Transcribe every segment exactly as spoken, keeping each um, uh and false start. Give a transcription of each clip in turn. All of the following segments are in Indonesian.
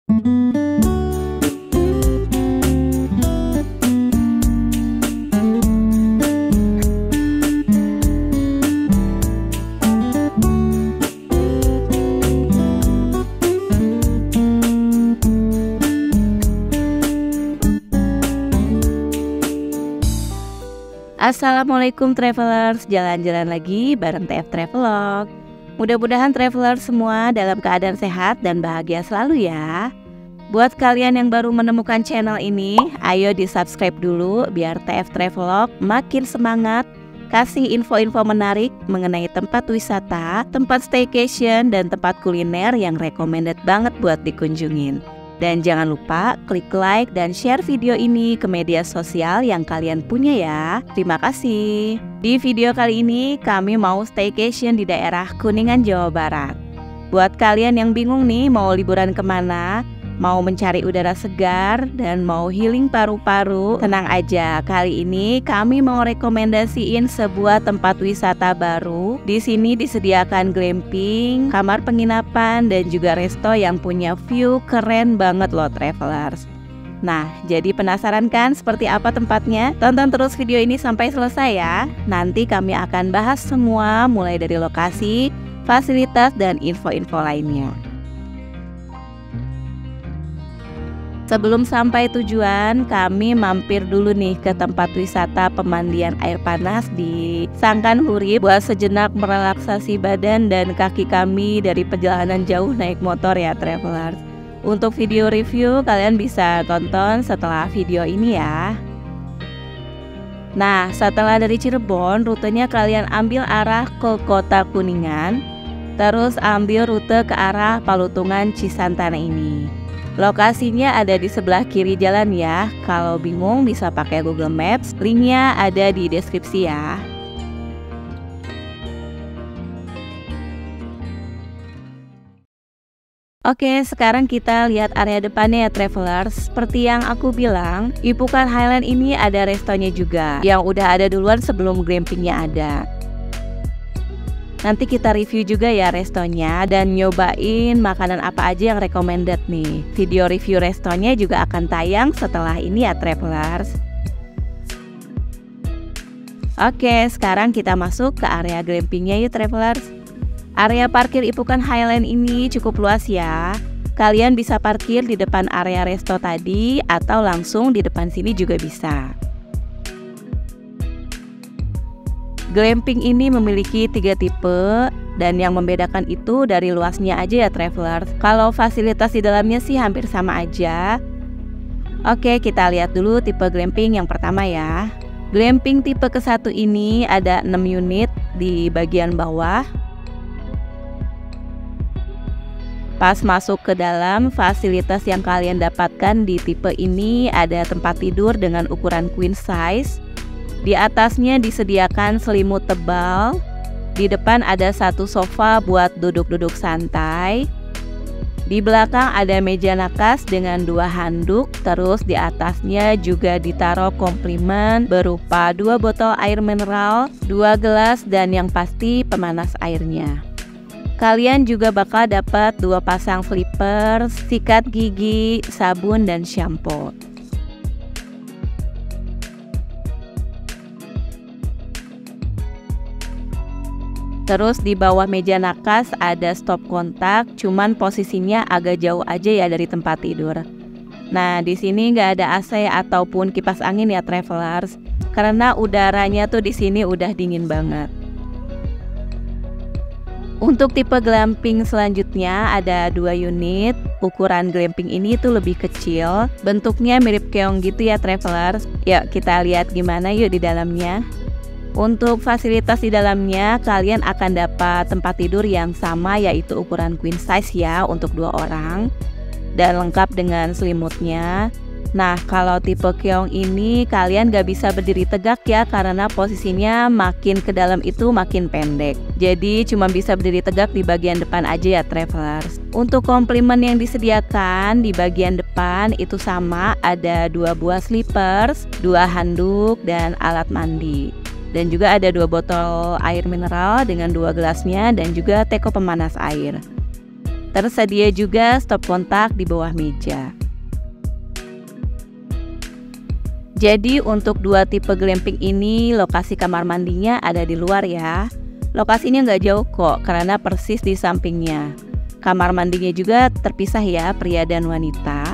Assalamualaikum travelers, jalan-jalan lagi bareng T F Travelog. Mudah-mudahan travelers semua dalam keadaan sehat dan bahagia selalu ya. Buat kalian yang baru menemukan channel ini, ayo di subscribe dulu biar T F Travelog makin semangat kasih info-info menarik mengenai tempat wisata, tempat staycation, dan tempat kuliner yang recommended banget buat dikunjungin. Dan jangan lupa klik like dan share video ini ke media sosial yang kalian punya ya. Terima kasih. Di video kali ini kami mau staycation di daerah Kuningan, Jawa Barat. Buat kalian yang bingung nih mau liburan kemana, mau mencari udara segar dan mau healing paru-paru, tenang aja. Kali ini kami mau rekomendasiin sebuah tempat wisata baru. Di sini disediakan glamping, kamar penginapan, dan juga resto yang punya view keren banget loh travelers. Nah, jadi penasaran kan seperti apa tempatnya? Tonton terus video ini sampai selesai ya. Nanti kami akan bahas semua mulai dari lokasi, fasilitas, dan info-info lainnya. Sebelum sampai tujuan, kami mampir dulu nih ke tempat wisata pemandian air panas di Sangkan Huri buat sejenak merelaksasi badan dan kaki kami dari perjalanan jauh naik motor ya travelers. Untuk video review kalian bisa tonton setelah video ini ya. Nah, setelah dari Cirebon, rutenya kalian ambil arah ke kota Kuningan, terus ambil rute ke arah Palutungan Cisantana ini. Lokasinya ada di sebelah kiri jalan ya. Kalau bingung bisa pakai Google Maps, linknya ada di deskripsi ya. Oke, sekarang kita lihat area depannya ya travelers. Seperti yang aku bilang, Ipukan Highland ini ada restonya juga, yang udah ada duluan sebelum glampingnya ada. Nanti kita review juga ya restonya dan nyobain makanan apa aja yang recommended nih. Video review restonya juga akan tayang setelah ini ya travelers. Oke, sekarang kita masuk ke area glampingnya yuk travelers. Area parkir Ipukan Highland ini cukup luas ya. Kalian bisa parkir di depan area resto tadi atau langsung di depan sini juga bisa. Glamping ini memiliki tiga tipe dan yang membedakan itu dari luasnya aja ya travelers. Kalau fasilitas di dalamnya sih hampir sama aja. Oke, kita lihat dulu tipe glamping yang pertama ya. Glamping tipe ke satu ini ada enam unit di bagian bawah. Pas masuk ke dalam, fasilitas yang kalian dapatkan di tipe ini ada tempat tidur dengan ukuran queen size. Di atasnya disediakan selimut tebal. Di depan ada satu sofa buat duduk-duduk santai. Di belakang ada meja nakas dengan dua handuk. Terus di atasnya juga ditaruh komplimen berupa dua botol air mineral, dua gelas, dan yang pasti pemanas airnya. Kalian juga bakal dapat dua pasang slippers, sikat gigi, sabun, dan shampoo. Terus di bawah meja nakas ada stop kontak, cuman posisinya agak jauh aja ya dari tempat tidur. Nah, di sini nggak ada A C ataupun kipas angin ya travelers, karena udaranya tuh di sini udah dingin banget. Untuk tipe glamping selanjutnya ada dua unit. Ukuran glamping ini tuh lebih kecil, bentuknya mirip keong gitu ya travelers. Yuk kita lihat gimana yuk di dalamnya. Untuk fasilitas di dalamnya kalian akan dapat tempat tidur yang sama yaitu ukuran queen size ya untuk dua orang dan lengkap dengan selimutnya. Nah, kalau tipe keong ini kalian gak bisa berdiri tegak ya karena posisinya makin ke dalam itu makin pendek. Jadi cuma bisa berdiri tegak di bagian depan aja ya travelers. Untuk komplimen yang disediakan di bagian depan itu sama, ada dua buah slippers, dua handuk, dan alat mandi. Dan juga ada dua botol air mineral dengan dua gelasnya dan juga teko pemanas air. Tersedia juga stop kontak di bawah meja. Jadi untuk dua tipe glamping ini lokasi kamar mandinya ada di luar ya. Lokasinya nggak jauh kok karena persis di sampingnya. Kamar mandinya juga terpisah ya, pria dan wanita.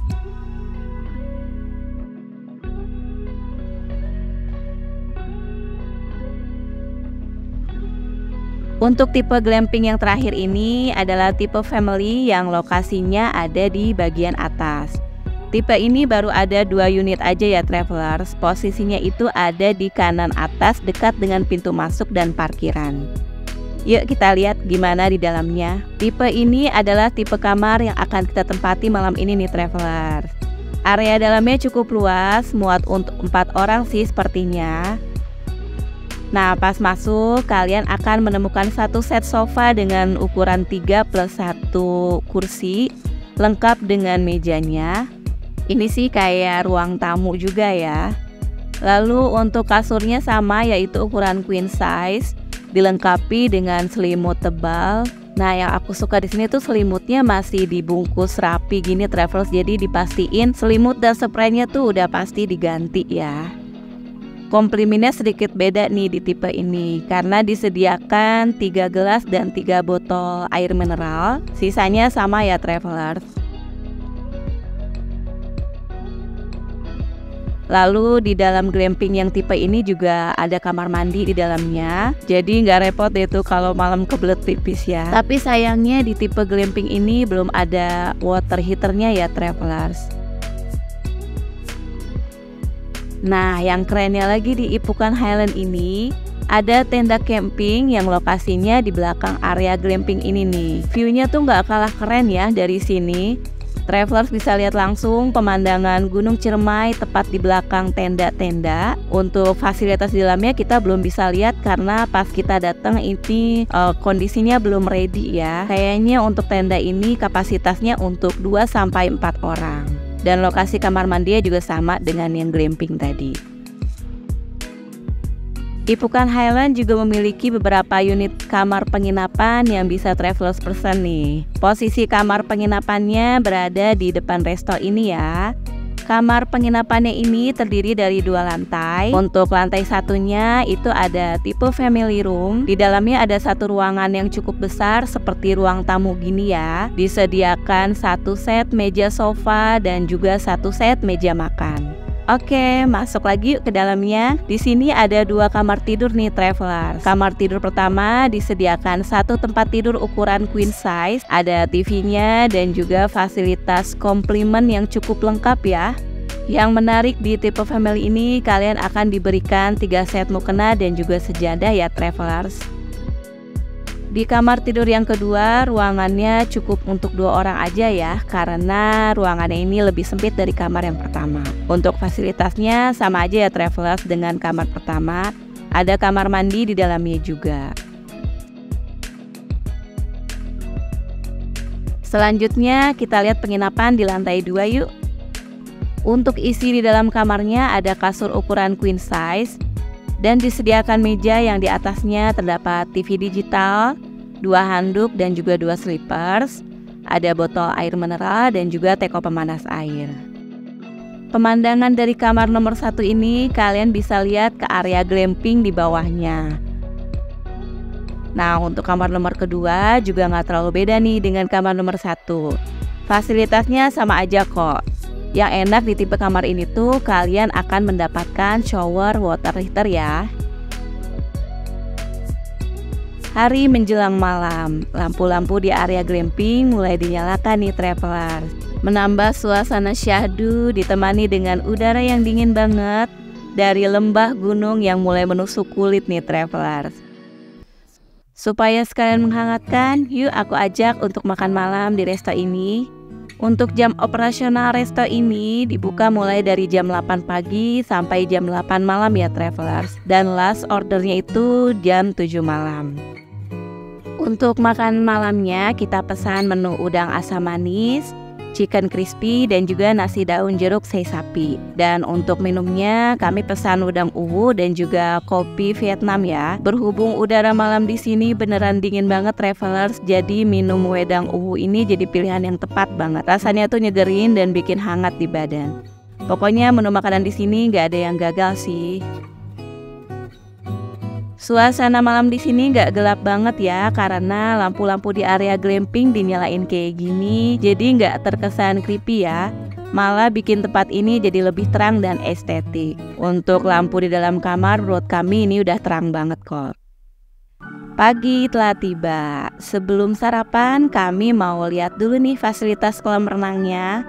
Untuk tipe glamping yang terakhir ini adalah tipe family yang lokasinya ada di bagian atas. Tipe ini baru ada dua unit aja ya travelers. Posisinya itu ada di kanan atas dekat dengan pintu masuk dan parkiran. Yuk kita lihat gimana di dalamnya. Tipe ini adalah tipe kamar yang akan kita tempati malam ini nih travelers. Area dalamnya cukup luas, muat untuk empat orang sih sepertinya. Nah, pas masuk kalian akan menemukan satu set sofa dengan ukuran tiga plus satu kursi, lengkap dengan mejanya. Ini sih kayak ruang tamu juga ya. Lalu untuk kasurnya sama, yaitu ukuran queen size, dilengkapi dengan selimut tebal. Nah, yang aku suka di sini tuh selimutnya masih dibungkus rapi gini travelers, jadi dipastiin selimut dan spraynya tuh udah pasti diganti ya. Komplimennya sedikit beda nih di tipe ini karena disediakan tiga gelas dan tiga botol air mineral. Sisanya sama ya travelers. Lalu di dalam glamping yang tipe ini juga ada kamar mandi di dalamnya. Jadi nggak repot deh tuh kalau malam kebelet pipis ya. Tapi sayangnya di tipe glamping ini belum ada water heaternya ya travelers. Nah, yang kerennya lagi di Ipukan Highland ini ada tenda camping yang lokasinya di belakang area glamping ini nih. View-nya tuh nggak kalah keren ya dari sini. Travelers bisa lihat langsung pemandangan Gunung Ciremai tepat di belakang tenda-tenda. Untuk fasilitas di dalamnya kita belum bisa lihat karena pas kita datang ini uh, kondisinya belum ready ya. Kayaknya untuk tenda ini kapasitasnya untuk dua sampai empat orang. Dan lokasi kamar mandinya juga sama dengan yang glamping tadi. Ipukan Highland juga memiliki beberapa unit kamar penginapan yang bisa travelers pesan nih. Posisi kamar penginapannya berada di depan resto ini ya. Kamar penginapannya ini terdiri dari dua lantai. Untuk lantai satunya itu ada tipe family room. Di dalamnya ada satu ruangan yang cukup besar seperti ruang tamu gini ya. Disediakan satu set meja sofa dan juga satu set meja makan. Oke, masuk lagi yuk ke dalamnya. Di sini ada dua kamar tidur nih travelers. Kamar tidur pertama disediakan satu tempat tidur ukuran queen size, ada T V-nya dan juga fasilitas komplimen yang cukup lengkap ya. Yang menarik di tipe family ini, kalian akan diberikan tiga set mukena dan juga sejadah ya travelers. Di kamar tidur yang kedua, ruangannya cukup untuk dua orang aja ya, karena ruangannya ini lebih sempit dari kamar yang pertama. Untuk fasilitasnya sama aja ya travelers dengan kamar pertama, ada kamar mandi di dalamnya juga. Selanjutnya kita lihat penginapan di lantai dua yuk. Untuk isi di dalam kamarnya ada kasur ukuran queen size, dan disediakan meja yang di atasnya terdapat T V digital, dua handuk dan juga dua slippers, ada botol air mineral dan juga teko pemanas air. Pemandangan dari kamar nomor satu ini kalian bisa lihat ke area glamping di bawahnya. Nah, untuk kamar nomor kedua juga nggak terlalu beda nih dengan kamar nomor satu. Fasilitasnya sama aja kok. Yang enak di tipe kamar ini tuh kalian akan mendapatkan shower water heater ya. Hari menjelang malam, lampu-lampu di area glamping mulai dinyalakan nih travelers. Menambah suasana syahdu ditemani dengan udara yang dingin banget dari lembah gunung yang mulai menusuk kulit nih travelers. Supaya sekalian menghangatkan, yuk aku ajak untuk makan malam di resto ini. Untuk jam operasional resto ini dibuka mulai dari jam delapan pagi sampai jam delapan malam ya travelers. Dan last ordernya itu jam tujuh malam. Untuk makan malamnya kita pesan menu udang asam manis, chicken crispy, dan juga nasi daun jeruk sei sapi. Dan untuk minumnya kami pesan udang uwu dan juga kopi Vietnam ya. Berhubung udara malam di sini beneran dingin banget travelers, jadi minum wedang uwu ini jadi pilihan yang tepat banget. Rasanya tuh nyegerin dan bikin hangat di badan. Pokoknya menu makanan di sini nggak ada yang gagal sih. Suasana malam di sini nggak gelap banget ya, karena lampu-lampu di area glamping dinyalain kayak gini, jadi nggak terkesan creepy ya. Malah bikin tempat ini jadi lebih terang dan estetik. Untuk lampu di dalam kamar menurut kami ini udah terang banget kok. Pagi telah tiba. Sebelum sarapan kami mau lihat dulu nih fasilitas kolam renangnya.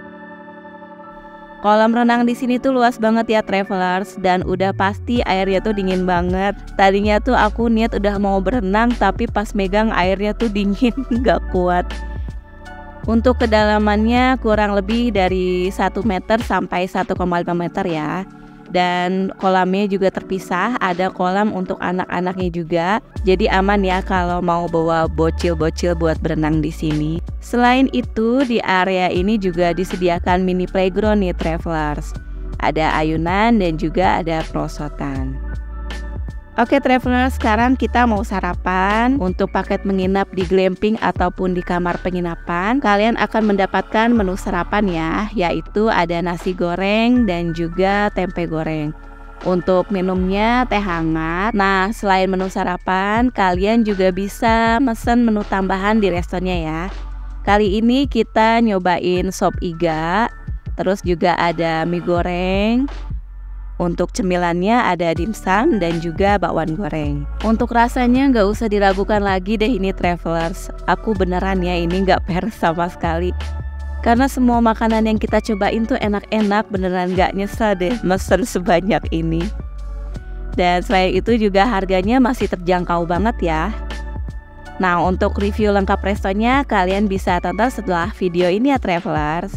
Kolam renang di sini tuh luas banget ya travelers, dan udah pasti airnya tuh dingin banget. Tadinya tuh aku niat udah mau berenang, tapi pas megang airnya tuh dingin, nggak kuat. Untuk kedalamannya kurang lebih dari satu meter sampai satu koma lima meter ya. Dan kolamnya juga terpisah, ada kolam untuk anak-anaknya juga. Jadi aman ya kalau mau bawa bocil-bocil buat berenang di sini. Selain itu, di area ini juga disediakan mini playground nih travelers. Ada ayunan dan juga ada perosotan. Oke travelers, sekarang kita mau sarapan. Untuk paket menginap di glamping ataupun di kamar penginapan, kalian akan mendapatkan menu sarapan ya, yaitu ada nasi goreng dan juga tempe goreng. Untuk minumnya teh hangat. Nah, selain menu sarapan, kalian juga bisa mesen menu tambahan di restonya ya. Kali ini kita nyobain sop iga, terus juga ada mie goreng. Untuk cemilannya ada dimsum dan juga bakwan goreng. Untuk rasanya nggak usah diragukan lagi deh ini travelers. Aku beneran ya ini nggak peres sama sekali. Karena semua makanan yang kita cobain tuh enak-enak, beneran nggak nyesel deh mesen sebanyak ini. Dan selain itu juga harganya masih terjangkau banget ya. Nah, untuk review lengkap restonya kalian bisa tonton setelah video ini ya travelers.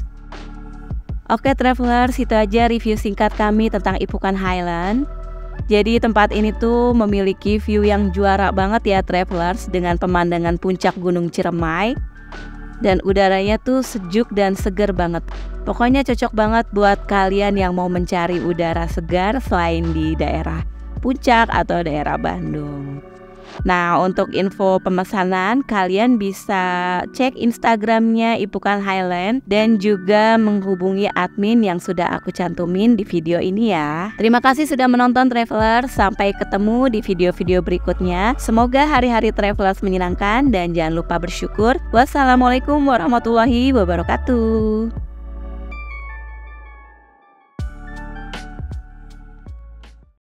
Oke travelers, itu aja review singkat kami tentang Ipukan Highland. Jadi tempat ini tuh memiliki view yang juara banget ya travelers, dengan pemandangan puncak Gunung Ciremai. Dan udaranya tuh sejuk dan seger banget. Pokoknya cocok banget buat kalian yang mau mencari udara segar selain di daerah Puncak atau daerah Bandung. Nah, untuk info pemesanan kalian bisa cek Instagramnya Ipukan Highland dan juga menghubungi admin yang sudah aku cantumin di video ini ya. Terima kasih sudah menonton traveler, sampai ketemu di video-video berikutnya. Semoga hari-hari travelers menyenangkan dan jangan lupa bersyukur. Wassalamualaikum warahmatullahi wabarakatuh.